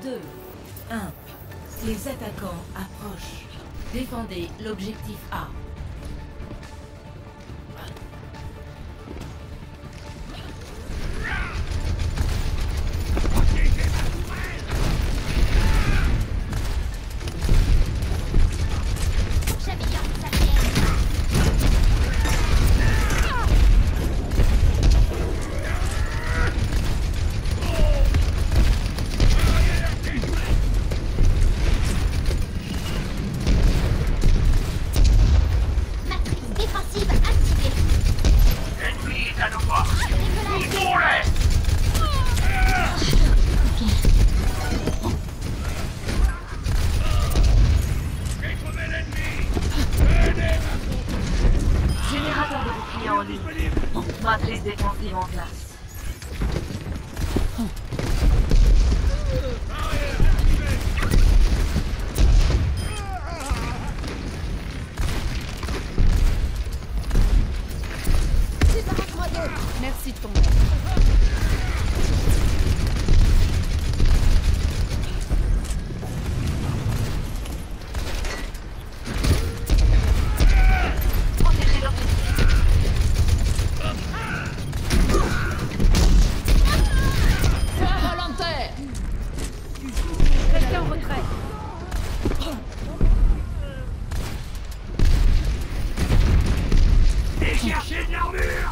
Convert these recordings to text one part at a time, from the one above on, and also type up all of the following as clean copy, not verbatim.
2, 1. Les attaquants approchent. Défendez l'objectif A. Matrice défensive en place. Merci de ton aide. Protégez l'objectif. Volontaire. Restez en retrait. Et cherchez de l'armure.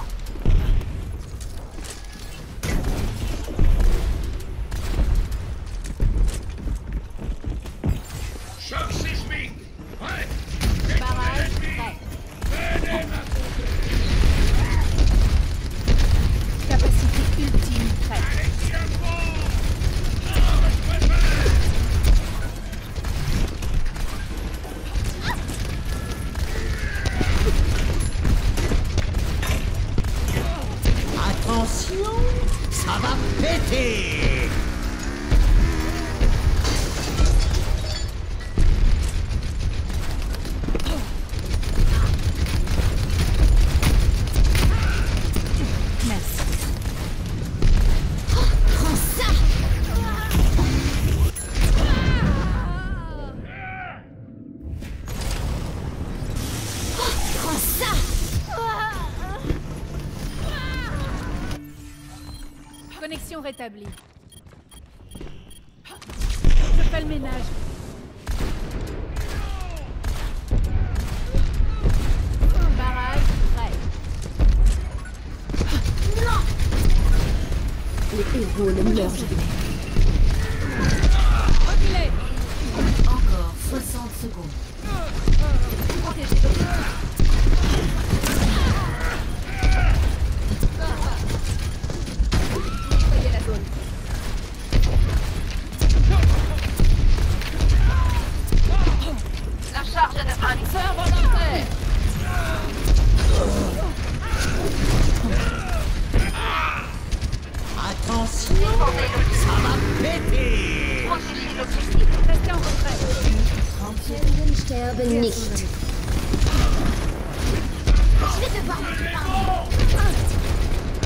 Choc sismique. Ouais. Barrage prêt. Capacité ultime prête. Attention, ça va péter. Merci. Prends ça! Prends ça! Connexion rétablie. Je fais le ménage. Barrage prêt. Les héros ne meurent jamais. Reculez. Encore 60 secondes. Protégez l'objectif. Soyez la zone. La charge de Feu volontaire. Attention, ça va péter. Protégez l'objectif. Restez en retrait. 30 secondes. Helden sterben nicht. Je vais devoir me séparer.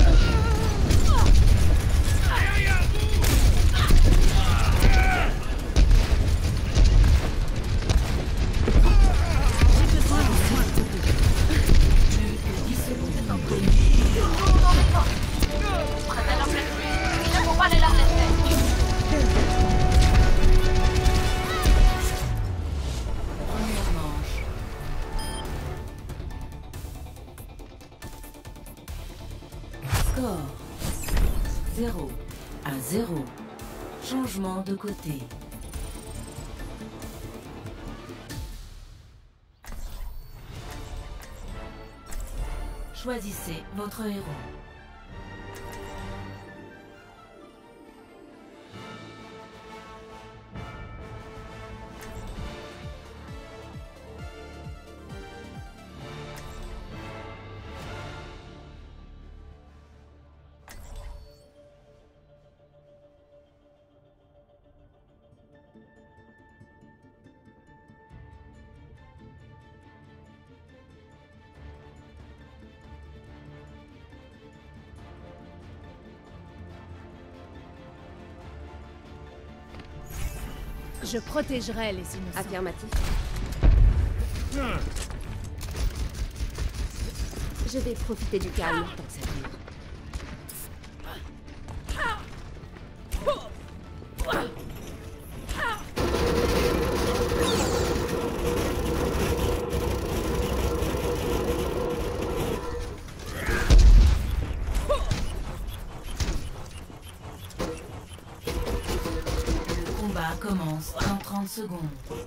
Plus que 10 secondes. Prenez l'objectif. Il ne faut pas les la laisser. Première manche. Score 0-0. Changement de côté. Choisissez votre héros. Je protégerai les innocents. Affirmatif. Je vais profiter du calme tant que ça dure. Le combat commence dans 30 secondes.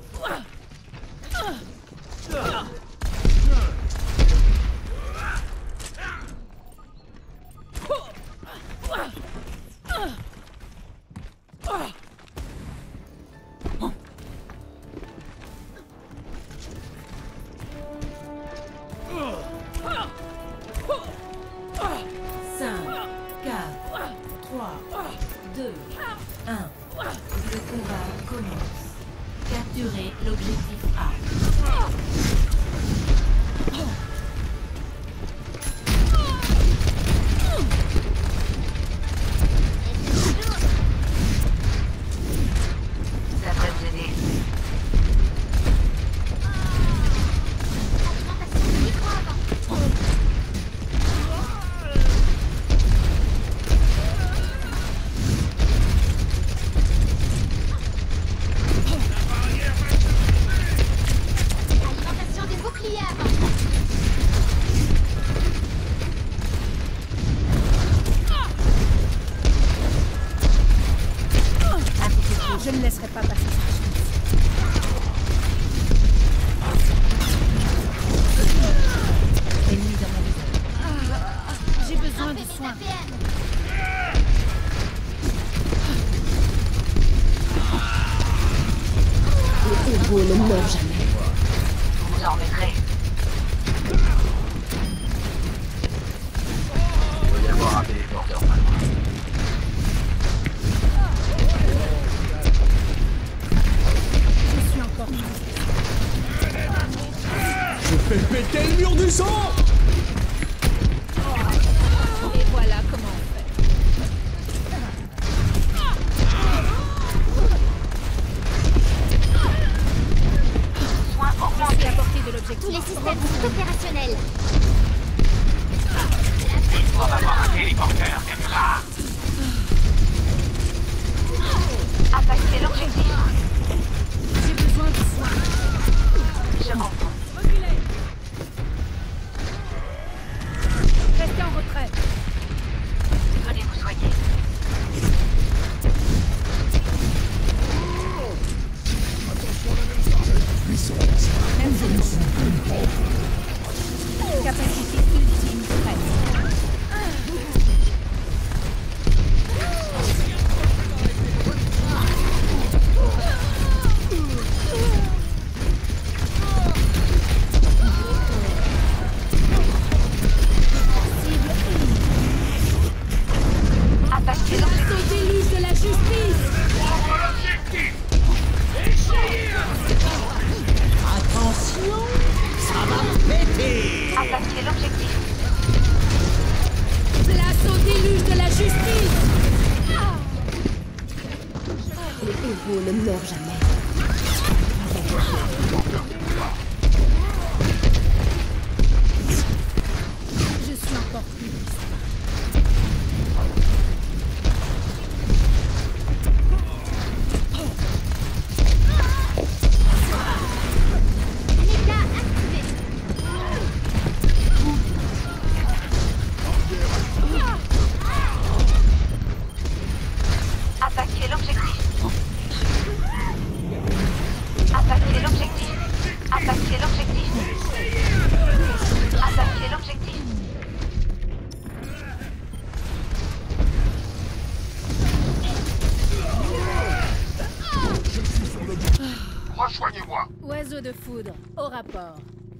Le combat commence. Capturez l'objectif A. Ça devrait vous aider. Alimentation des boucliers avant. Je ne laisserai pas passer cette chance. Ennemi dans mon visage. J'ai besoin de soins. Le héros ne meurt jamais. Vous vous en remettrez. Il doit y avoir un téléporteur pas loin. Je suis encore vivant. Je fais péter le mur du sang. Et voilà comment on fait. Soin Je suis augmenté. à portée de Tous l'objectif. les systèmes sont opérationnels. On va avoir un téléporteur quelque part. Attaquez l'objectif. J'ai besoin de soins. Je comprends. Reculez. Restez en retrait. Venez vous soigner. Même solution. Capacité ultime prête. Attaquez l'objectif. Au déluge de la justice. Attention, ça va péter. Attaquez l'objectif. Place au déluge de la justice. Le héros ne meurt jamais. Je suis encore plus puissant. Méga activé. Attaquez l'objectif. Attaquez l'objectif. Attaquez l'objectif. Attaquez l'objectif. Rejoignez-moi. Oiseau de foudre, au rapport.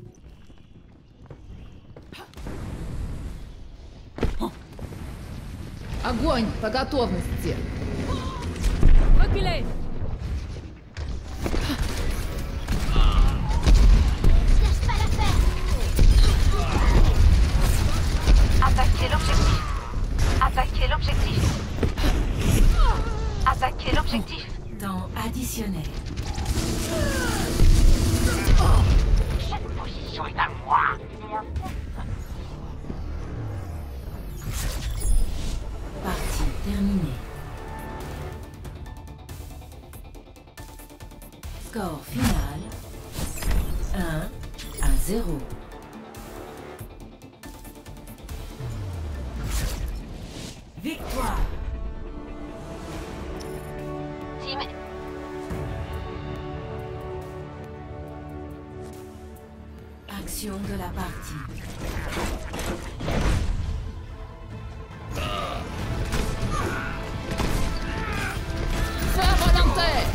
Огонь по готовности. Reculez. Lâche pas l'affaire. Attaquez l'objectif. Attaquez l'objectif. Attaquez l'objectif. Dans Additionnel. Cette position est à moi. Partie terminée. Score final 1-0. Victoire. Team. Action de la partie. Feu volontaire!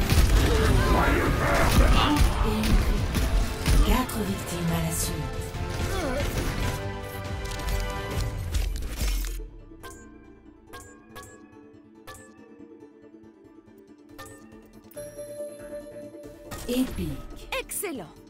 Et une victime. 4 victimes à la suite. Épique. Excellent.